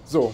So.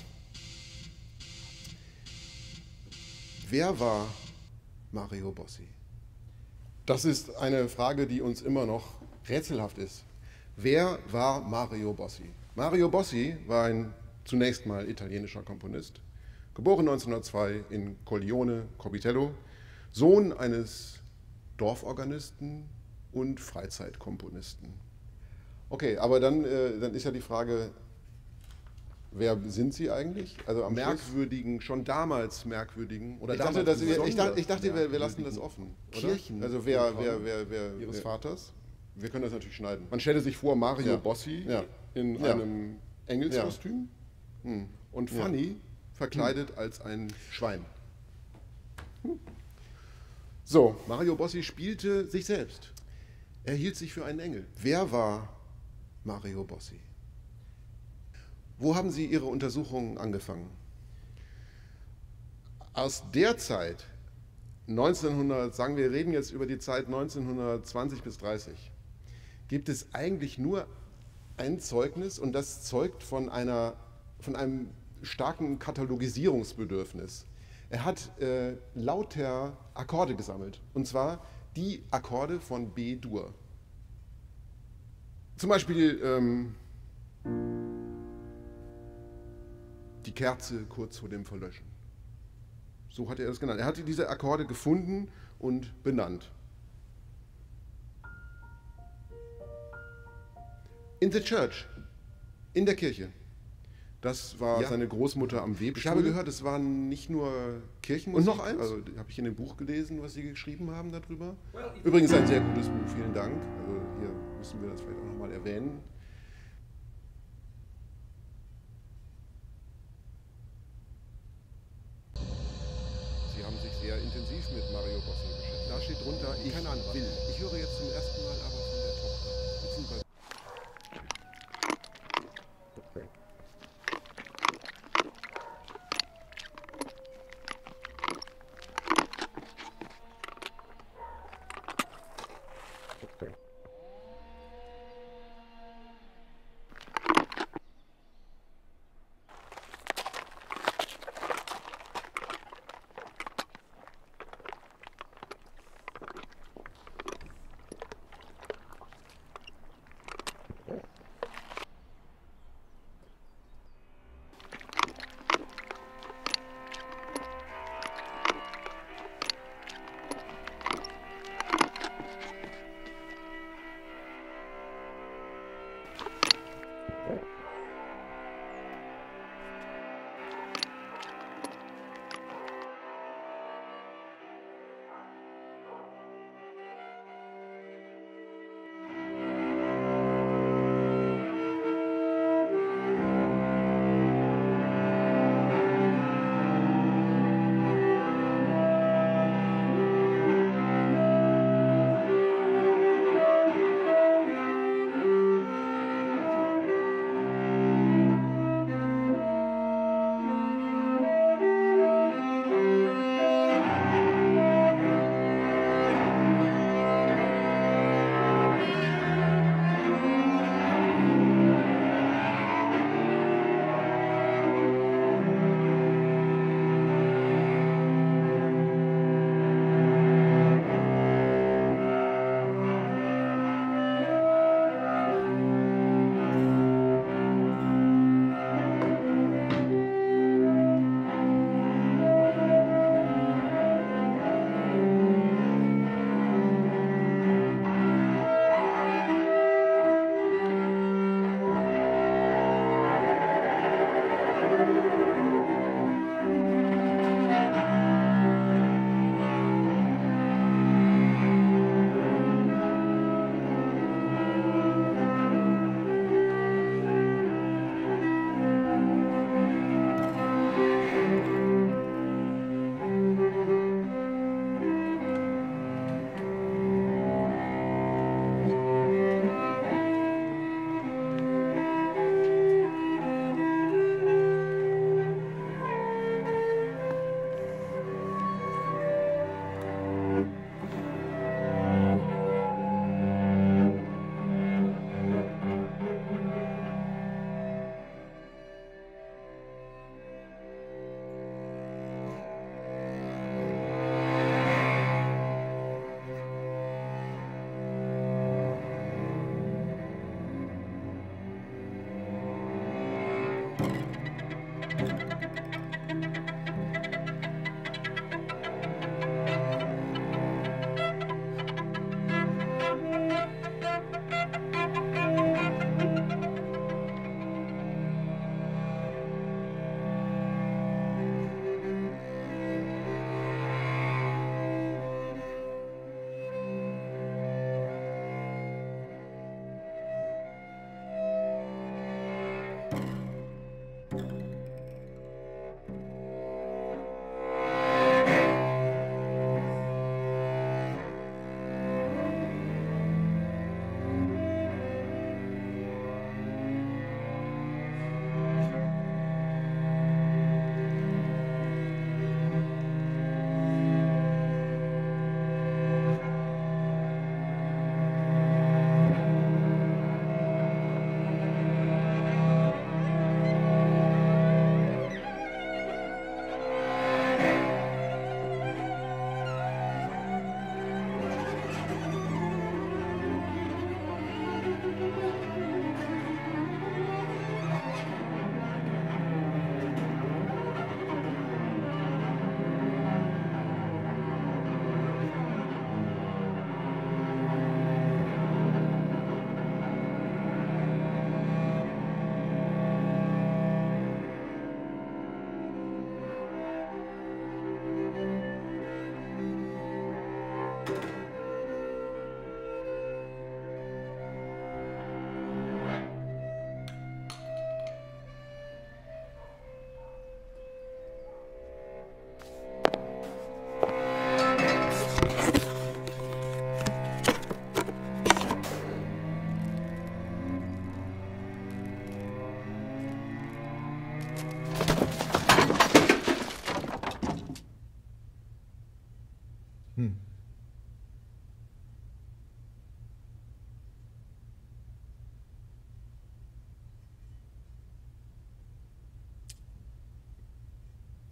Wer war Mario Bossi? Das ist eine Frage, die uns immer noch rätselhaft ist. Wer war Mario Bossi? Mario Bossi war zunächst mal italienischer Komponist, geboren 1902 in Collione, Cobitello, Sohn eines Dorforganisten und Freizeitkomponisten. Okay, aber dann ist ja die Frage, wer sind Sie eigentlich? Also am merkwürdigen, schon damals merkwürdigen. Oder ich dachte, wir lassen das offen. Kirchen. Also wer Ihres Vaters? Wir können das natürlich schneiden. Man stelle sich vor, Mario Bossi in einem Engelskostüm und Fanny verkleidet als ein Schwein. So, Mario Bossi spielte sich selbst. Er hielt sich für einen Engel. Wer war Mario Bossi? Wo haben Sie Ihre Untersuchungen angefangen? Aus der Zeit, 1900, sagen wir, reden jetzt über die Zeit 1920 bis 30, gibt es eigentlich nur ein Zeugnis und das zeugt von einem starken Katalogisierungsbedürfnis. Er hat lauter Akkorde gesammelt, und zwar die Akkorde von B-Dur. Zum Beispiel die Kerze kurz vor dem Verlöschen. So hat er das genannt. Er hatte diese Akkorde gefunden und benannt. In the church, in der Kirche. Das war seine Großmutter am Webstuhl. Ich habe gehört, es waren nicht nur Kirchenmusik. Und noch eins? Also habe ich in dem Buch gelesen, was Sie geschrieben haben darüber. Übrigens ein sehr gutes Buch, vielen Dank. Also hier müssen wir das vielleicht auch nochmal erwähnen. Sie haben sich sehr intensiv mit Mario Bossi beschäftigt. Da steht drunter, ich will. Ich höre jetzt zum ersten Mal aber von der Tochter. Beziehungsweise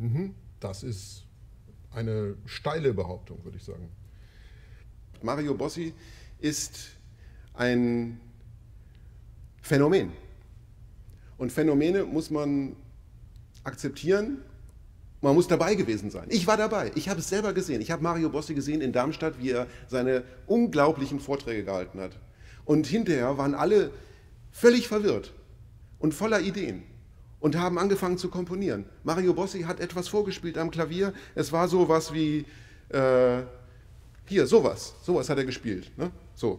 Das ist eine steile Behauptung, würde ich sagen. Mario Bossi ist ein Phänomen. Und Phänomene muss man akzeptieren, man muss dabei gewesen sein. Ich war dabei, ich habe es selber gesehen. Ich habe Mario Bossi gesehen in Darmstadt, wie er seine unglaublichen Vorträge gehalten hat. Und hinterher waren alle völlig verwirrt und voller Ideen und haben angefangen zu komponieren. Mario Bossi hat etwas vorgespielt am Klavier. Es war sowas wie, hier, sowas hat er gespielt. Ne? So.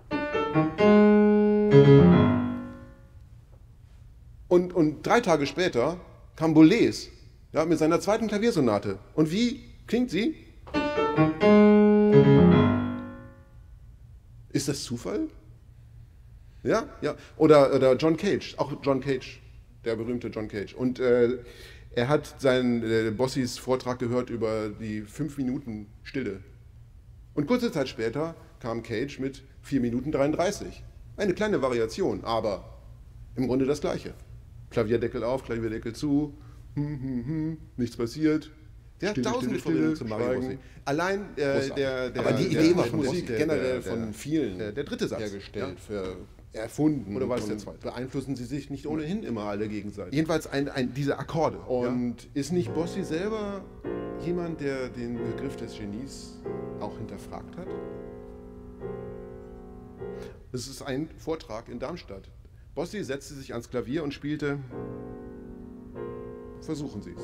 Und 3 Tage später kam Boulez, ja, mit seiner zweiten Klaviersonate. Und wie klingt sie? Ist das Zufall? Ja, ja. Oder John Cage, auch John Cage, der berühmte John Cage. Und er hat seinen Bossis Vortrag gehört über die 5 Minuten Stille. Und kurze Zeit später kam Cage mit 4 Minuten 33. Eine kleine Variation, aber im Grunde das Gleiche. Klavierdeckel auf, Klavierdeckel zu, nichts passiert. Der hat tausende Verbindungen zu Mario Bossi. Allein aber die Idee war von Musik generell von vielen. Der dritte Satz hergestellt, erfunden. Oder war es der zweite? Beeinflussen sie sich nicht ohnehin immer alle gegenseitig. Jedenfalls diese Akkorde. Und ist nicht Bossi selber jemand, der den Begriff des Genies auch hinterfragt hat? Es ist ein Vortrag in Darmstadt. Bossi setzte sich ans Klavier und spielte Versuchen Sie es.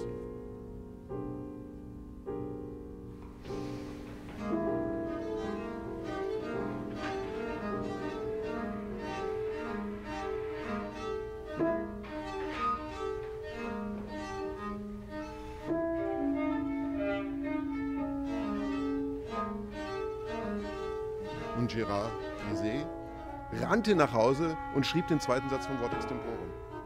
Und Gérard Bizet rannte nach Hause und schrieb den zweiten Satz von Vortex Temporum.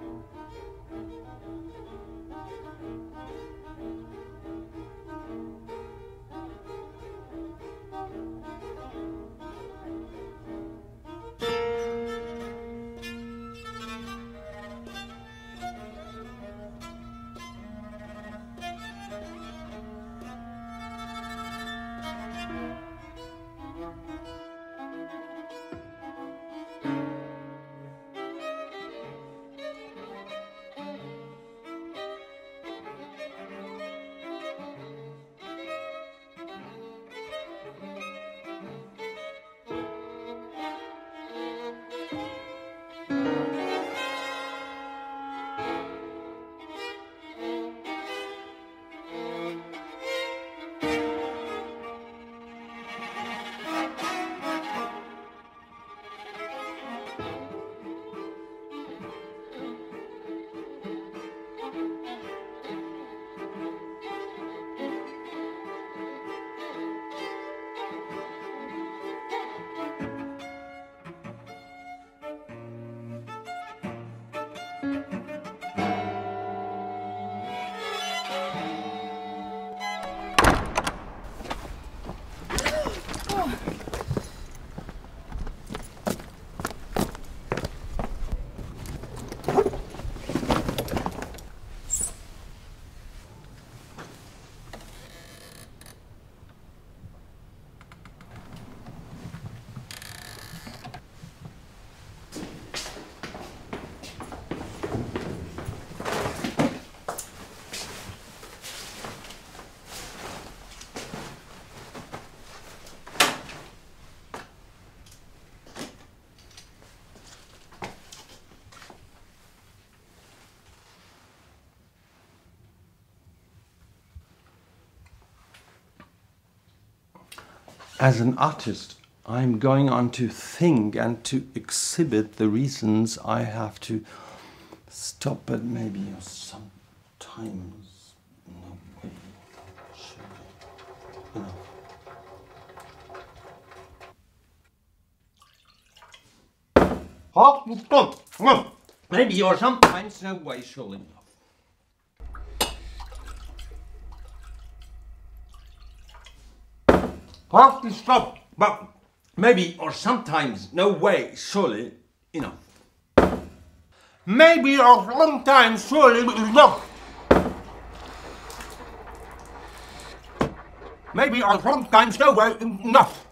As an artist, I'm going on to think and to exhibit the reasons I have to stop at maybe sometimes. No way. Enough. Maybe you're sometimes no way sure enough. Have to stop, but maybe or sometimes no way surely enough. Maybe or sometimes surely enough. Maybe I sometimes know well enough.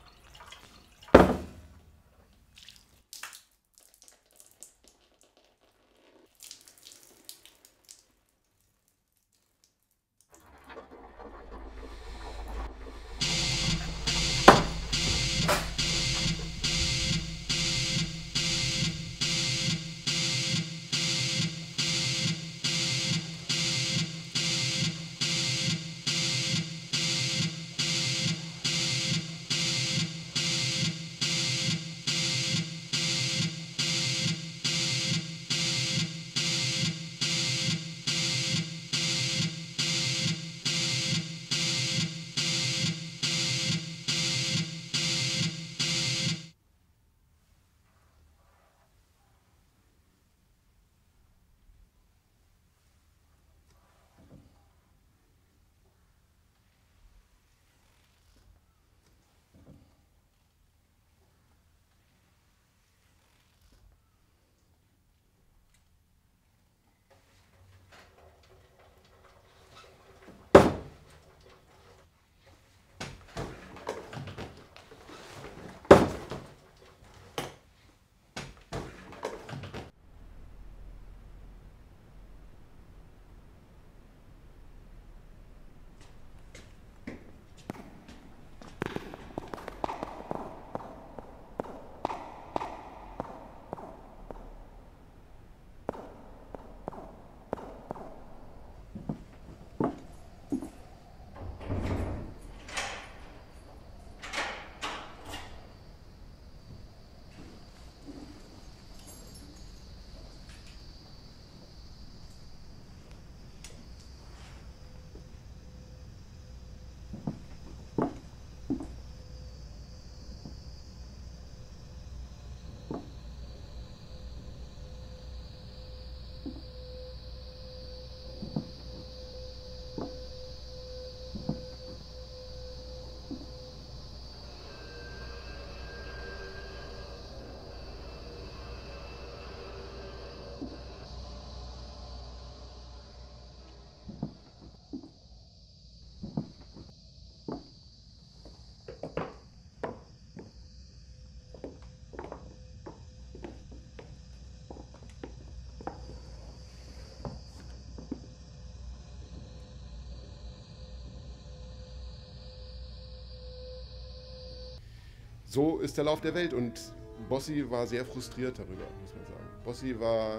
So ist der Lauf der Welt und Bossi war sehr frustriert darüber, muss man sagen. Bossi war,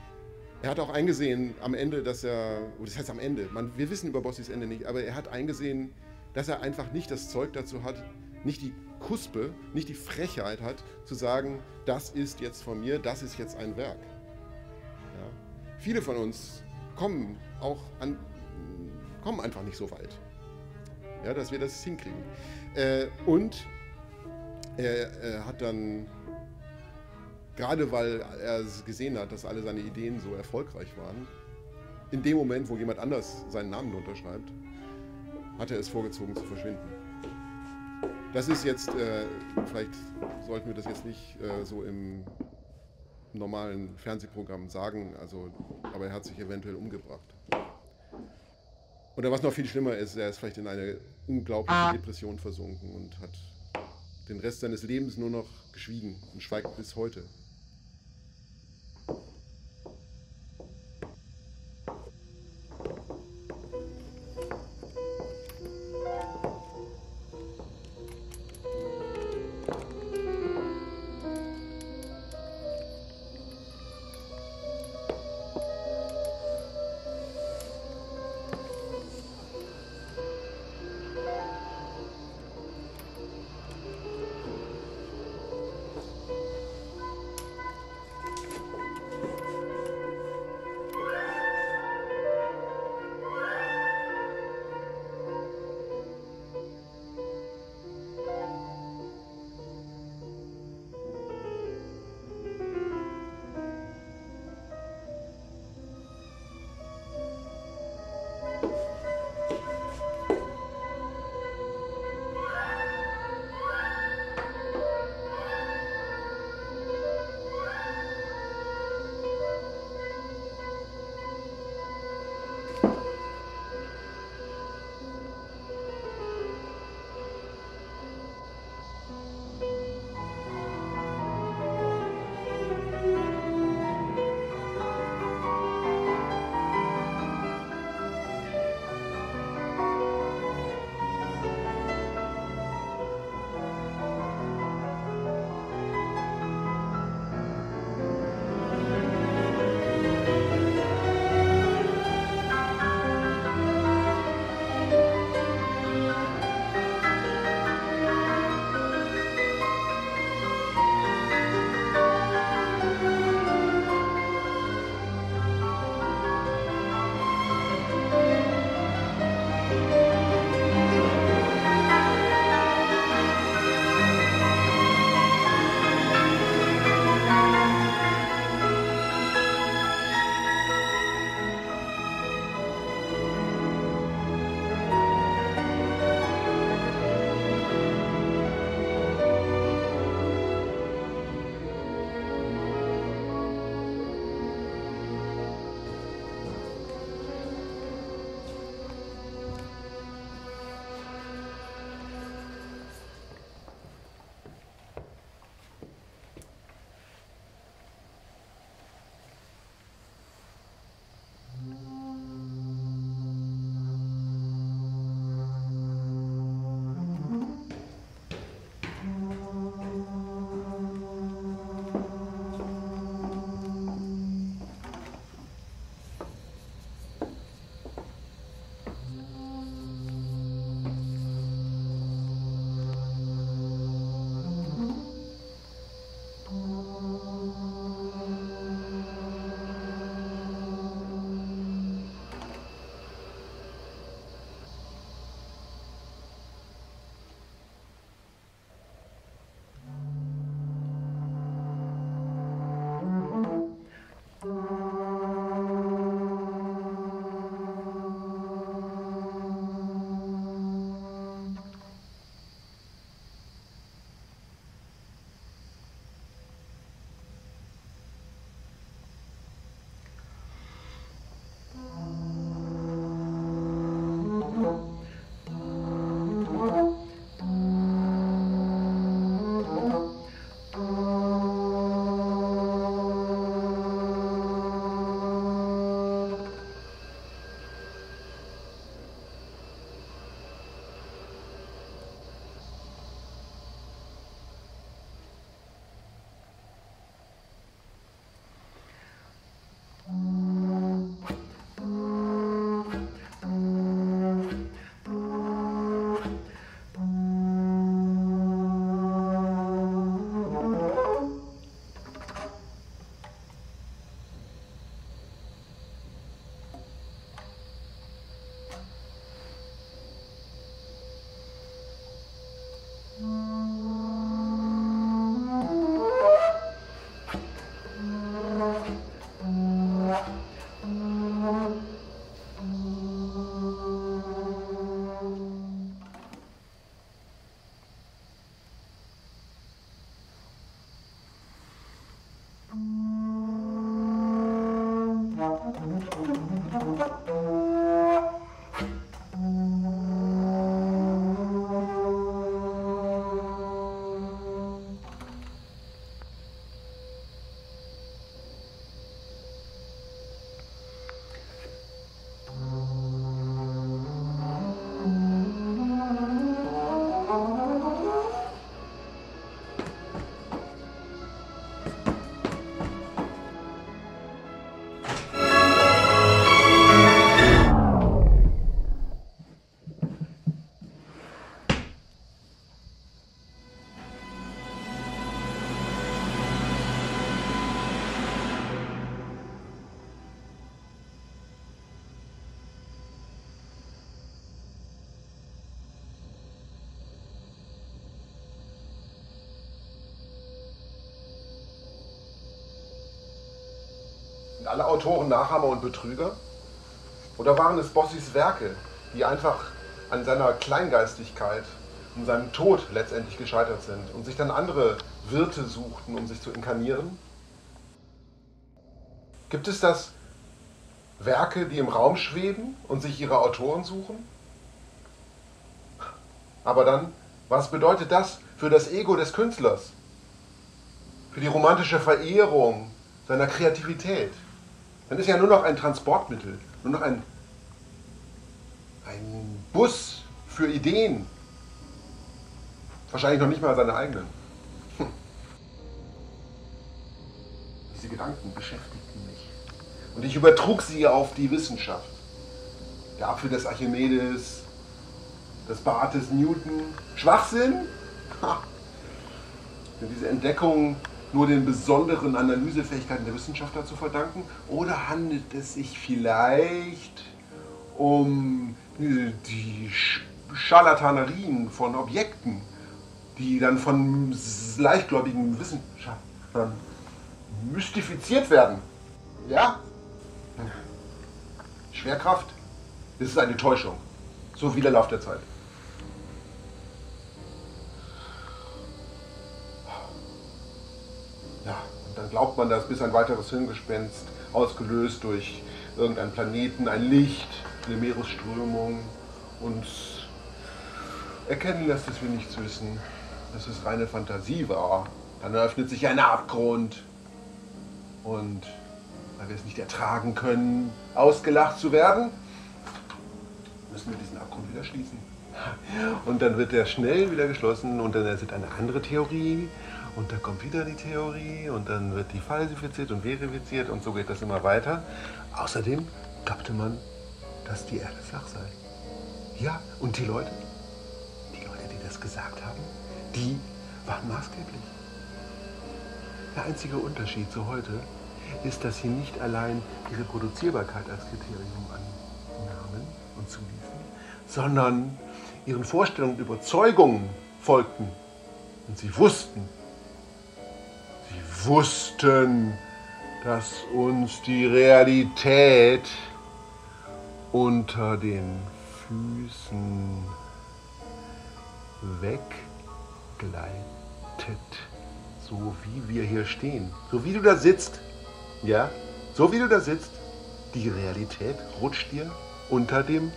er hat auch eingesehen am Ende, dass er, das heißt am Ende, wir wissen über Bossis Ende nicht, aber er hat eingesehen, dass er einfach nicht das Zeug dazu hat, nicht die Kuspe, nicht die Frechheit hat, zu sagen, das ist jetzt von mir, das ist jetzt ein Werk. Ja? Viele von uns kommen einfach nicht so weit, ja, dass wir das hinkriegen. Und er hat dann, gerade weil er gesehen hat, dass alle seine Ideen so erfolgreich waren, in dem Moment, wo jemand anders seinen Namen unterschreibt, hat er es vorgezogen zu verschwinden. Das ist jetzt, vielleicht sollten wir das jetzt nicht so im normalen Fernsehprogramm sagen, also, aber er hat sich eventuell umgebracht. Oder was noch viel schlimmer ist, er ist vielleicht in eine unglaubliche Depression versunken und hat den Rest seines Lebens nur noch geschwiegen und schweigt bis heute. Sind alle Autoren Nachahmer und Betrüger? Oder waren es Bossys Werke, die einfach an seiner Kleingeistigkeit und seinem Tod letztendlich gescheitert sind und sich dann andere Wirte suchten, um sich zu inkarnieren? Gibt es das Werke, die im Raum schweben und sich ihre Autoren suchen? Aber dann, was bedeutet das für das Ego des Künstlers? Für die romantische Verehrung seiner Kreativität? Dann ist ja nur noch ein Transportmittel, nur noch ein Bus für Ideen. Wahrscheinlich noch nicht mal seine eigenen. Diese Gedanken beschäftigten mich. Und ich übertrug sie auf die Wissenschaft. Der Apfel des Archimedes, das Bad des Newton. Schwachsinn? Sind diese Entdeckungen nur den besonderen Analysefähigkeiten der Wissenschaftler zu verdanken? Oder handelt es sich vielleicht um die Scharlatanerien von Objekten, die dann von leichtgläubigen Wissenschaftlern mystifiziert werden? Ja? Schwerkraft, das ist eine Täuschung. So wie der Lauf der Zeit. Ja, und dann glaubt man, dass bis ein weiteres Hirngespenst, ausgelöst durch irgendeinen Planeten, ein Licht, eine Meeresströmung, uns erkennen lässt, dass wir nichts wissen, dass es reine Fantasie war. Dann eröffnet sich ein Abgrund und weil wir es nicht ertragen können, ausgelacht zu werden, müssen wir diesen Abgrund wieder schließen. Und dann wird der schnell wieder geschlossen und dann ist eine andere Theorie und dann kommt wieder die Theorie und dann wird die falsifiziert und verifiziert und so geht das immer weiter. Außerdem glaubte man, dass die Erde flach sei. Ja, und die Leute, die das gesagt haben, die waren maßgeblich. Der einzige Unterschied zu heute ist, dass sie nicht allein die Reproduzierbarkeit als Kriterium annahmen und zuließen, sondern ihren Vorstellungen und Überzeugungen folgten. Und sie wussten, dass uns die Realität unter den Füßen weggleitet, so wie wir hier stehen, so wie du da sitzt, ja, so wie du da sitzt, die Realität rutscht dir unter dem,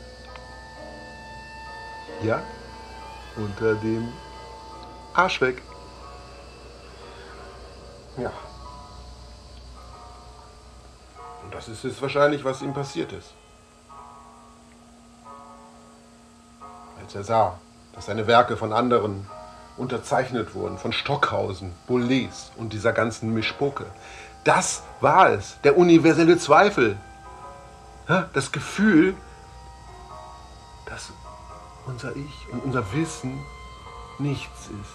ja, unter dem Arsch weg. Ja. Und das ist es wahrscheinlich, was ihm passiert ist. Als er sah, dass seine Werke von anderen unterzeichnet wurden, von Stockhausen, Boulez und dieser ganzen Mischpoke. Das war es, der universelle Zweifel. Das Gefühl, dass unser Ich und unser Wissen nichts ist.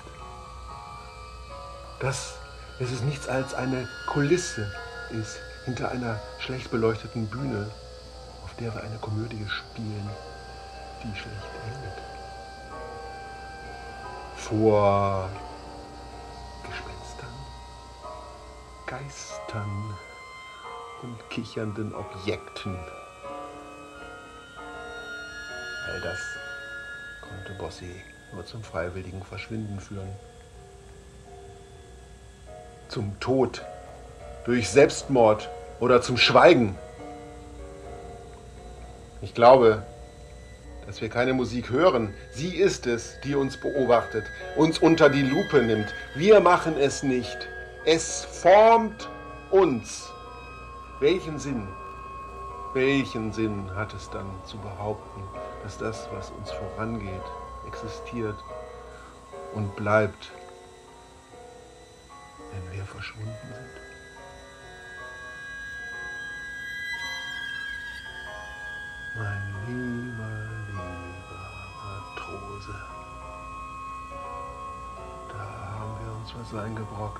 Dass es nichts als eine Kulisse ist, hinter einer schlecht beleuchteten Bühne, auf der wir eine Komödie spielen, die schlecht endet. Vor Gespenstern, Geistern und kichernden Objekten. All das konnte Bossi nur zum freiwilligen Verschwinden führen. Zum Tod, durch Selbstmord oder zum Schweigen. Ich glaube, dass wir keine Musik hören. Sie ist es, die uns beobachtet, uns unter die Lupe nimmt. Wir machen es nicht. Es formt uns. Welchen Sinn hat es dann zu behaupten, dass das, was uns vorangeht, existiert und bleibt, wenn wir verschwunden sind? Mein lieber Matrose, da haben wir uns was eingebrockt.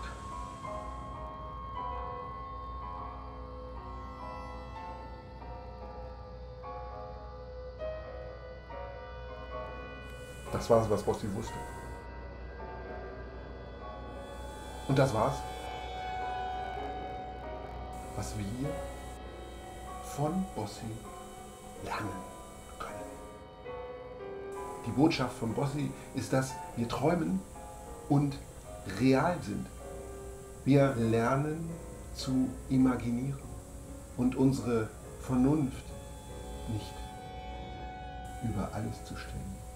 Das war es, was Bossi wusste. Und das war's, was wir von Bossi lernen können. Die Botschaft von Bossi ist, dass wir träumen und real sind. Wir lernen zu imaginieren und unsere Vernunft nicht über alles zu stellen.